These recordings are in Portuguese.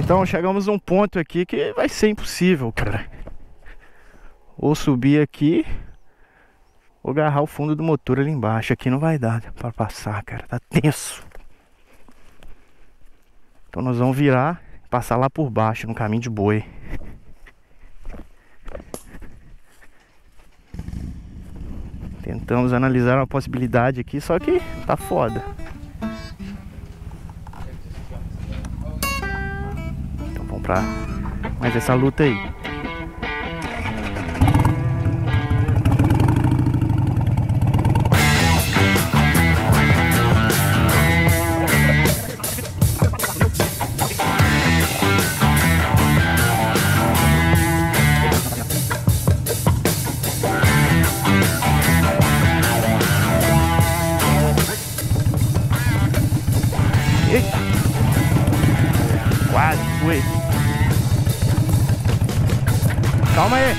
Então chegamos num ponto aqui que vai ser impossível, cara. Ou subir aqui ou agarrar o fundo do motor ali embaixo. Aqui não vai dar pra passar, cara. Tá tenso. Então nós vamos virar e passar lá por baixo, no caminho de boi. Tentamos analisar uma possibilidade aqui, só que tá foda. Então vamos pra mais essa luta aí. Eita. Quase foi. Calma aí.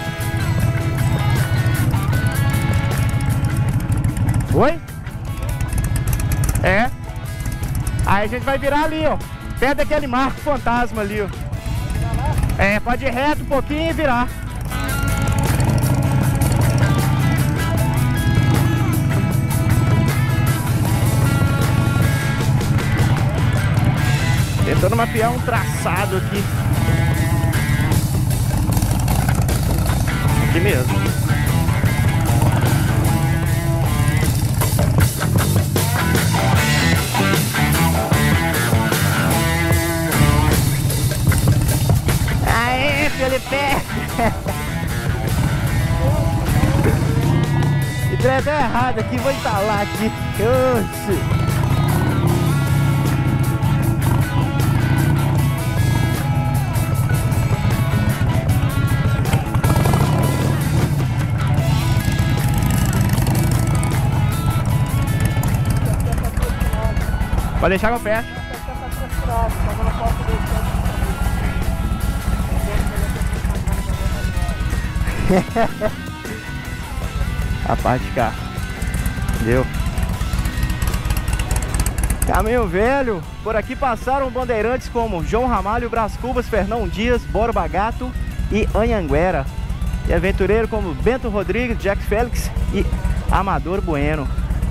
Oi? É. Aí a gente vai virar ali, ó. Perto daquele marco fantasma ali, ó. É, pode ir reto um pouquinho e virar. Tentando mapear um traçado aqui. Aqui mesmo. Aê, Felipe! Entrei até errado aqui, vou entalar aqui. Oxi! Pode deixar que eu fecho. A parte de cá. Deu. Caminho velho. Por aqui passaram bandeirantes como João Ramalho, Brás Cubas, Fernão Dias, Borba Gato e Anhanguera. E aventureiro como Bento Rodrigues, Jack Félix e Amador Bueno.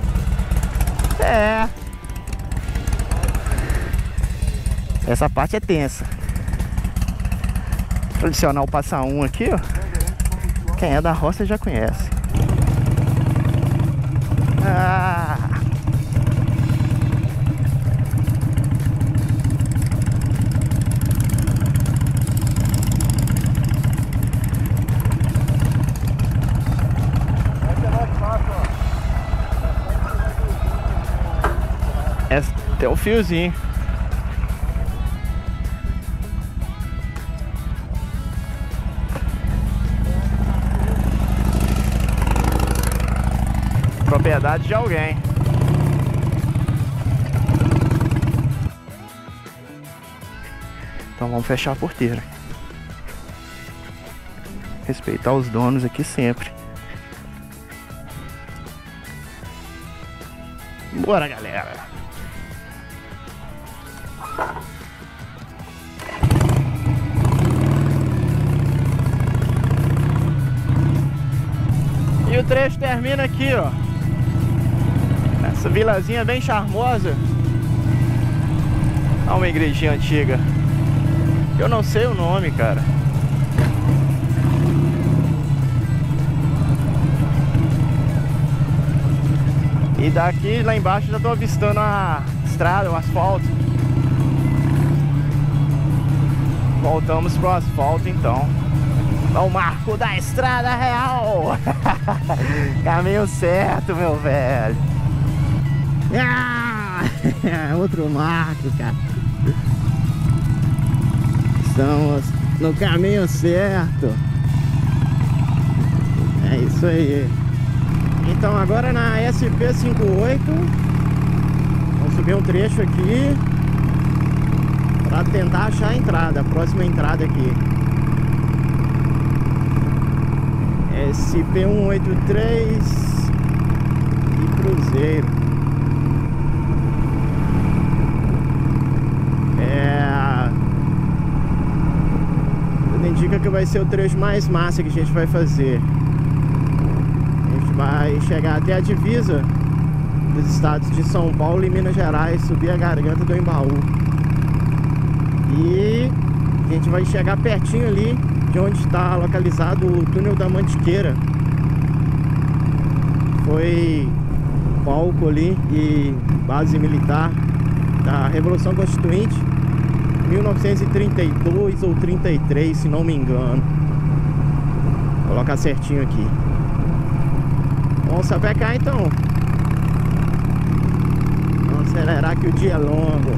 É. Essa parte é tensa. Tradicional passa um aqui, ó. Quem é da roça já conhece. Ah. Essa tem um fiozinho. Propriedade de alguém. Então vamos fechar a porteira. Respeitar os donos aqui sempre. Bora, galera. E o trecho termina aqui, ó. Essa vilazinha bem charmosa. Olha uma igrejinha antiga. Eu não sei o nome, cara. E daqui, lá embaixo, já tô avistando a estrada, o asfalto. Voltamos pro asfalto, então. É o marco da estrada real. Caminho certo, meu velho. Ah, outro marco, cara. Estamos no caminho certo. É isso aí. Então agora na SP58 vamos subir um trecho aqui para tentar achar a entrada, a próxima entrada aqui. SP183 e Cruzeiro. que vai ser o trecho mais massa que a gente vai fazer. A gente vai chegar até a divisa dos estados de São Paulo e Minas Gerais, subir a Garganta do Embaú. E a gente vai chegar pertinho ali de onde está localizado o túnel da Mantiqueira. Foi palco ali e base militar da Revolução Constituinte, 1932 ou 33, se não me engano. Vou colocar certinho aqui. Vamos sapecar então. Vamos acelerar que o dia é longo.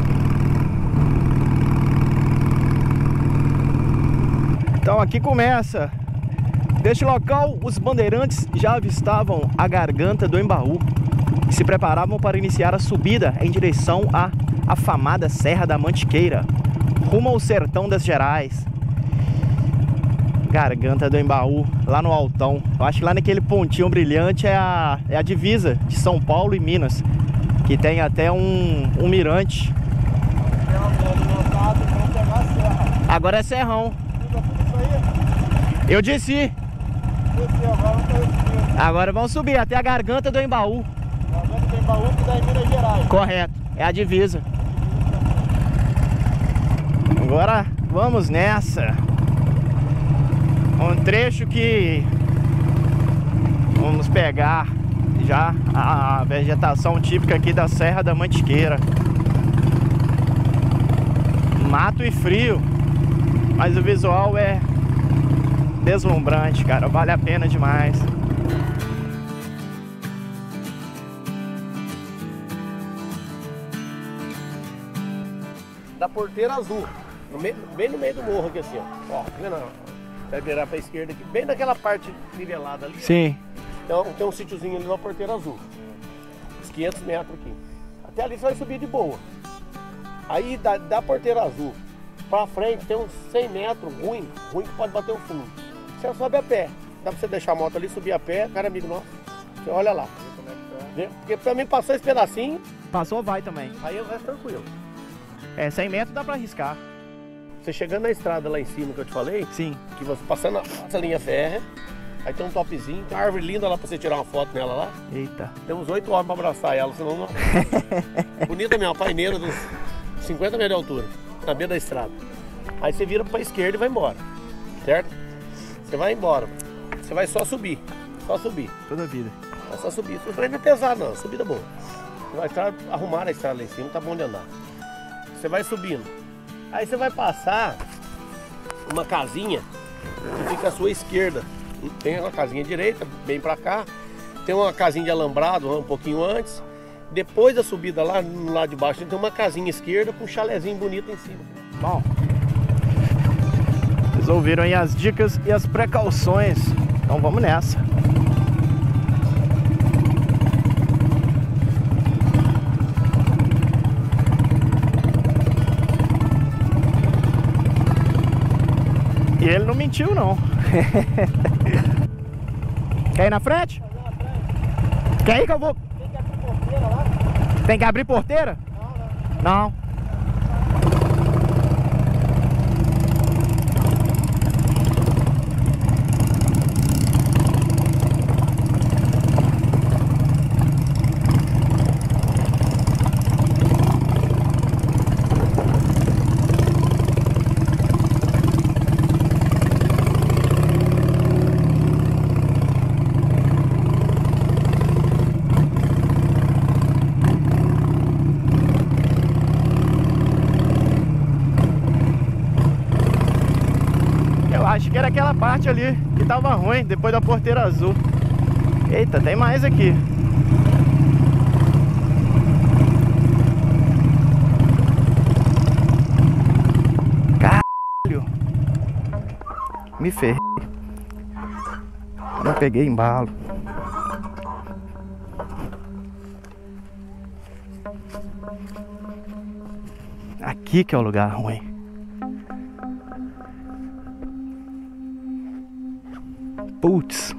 Então aqui começa. Deste local, os bandeirantes já avistavam a Garganta do Embaú e se preparavam para iniciar a subida em direção à afamada Serra da Mantiqueira, rumo ao sertão das Gerais. Garganta do Embaú, lá no altão. Eu acho que lá naquele pontinho brilhante é a divisa de São Paulo e Minas, que tem até um mirante. Agora é serrão. Eu desci. Agora vamos subir até a Garganta do Embaú. Garganta do Embaú que dá em Minas Gerais. Correto, é a divisa. Agora vamos nessa. Um trecho que vamos pegar já a vegetação típica aqui da Serra da Mantiqueira. Mato e frio, mas o visual é deslumbrante, cara, vale a pena demais. Da Porteira Azul, bem no meio do morro aqui assim, ó. Tá vendo? Vai virar pra esquerda aqui, bem naquela parte nivelada ali. Sim. Então tem um sítiozinho ali na Porteira Azul. Uns 500 metros aqui. Até ali você vai subir de boa. Aí da Porteira Azul pra frente tem uns 100 metros ruim que pode bater o fundo. Você sobe a pé. Dá pra você deixar a moto ali, subir a pé, cara amigo nosso. Você olha lá. Porque pra mim passou esse pedacinho. Passou, vai também. Aí eu resto tranquilo. 100 metros dá pra arriscar. Você chegando na estrada lá em cima que eu te falei, Sim. que você passando essa linha férrea, aí tem um topzinho, tem uma árvore linda lá pra você tirar uma foto nela lá. Eita. Temos 8 horas pra abraçar ela, senão não. Bonita mesmo, paineira dos 50 metros de altura, na beira da estrada. Aí você vira pra esquerda e vai embora, certo? Você vai embora, você vai só subir, Toda a vida. é só subir. Isso não é pesado não, subida boa. Vai arrumar a estrada lá em cima, tá bom de andar. Você vai subindo. Aí você vai passar uma casinha que fica à sua esquerda. Tem uma casinha direita, bem pra cá. Tem uma casinha de alambrado um pouquinho antes. Depois da subida lá no lado de baixo tem uma casinha esquerda com um chalezinho bonito em cima. Bom, vocês ouviram aí as dicas e as precauções. Então vamos nessa. E ele não mentiu, não. Quer ir na frente? Quer ir que eu vou? Tem que abrir porteira lá? Tem que abrir porteira? Não. Acho que era aquela parte ali que tava ruim, depois da Porteira Azul. Eita, tem mais aqui. Caralho. Me ferrei. Não peguei embalo. Aqui que é o lugar ruim. Putz.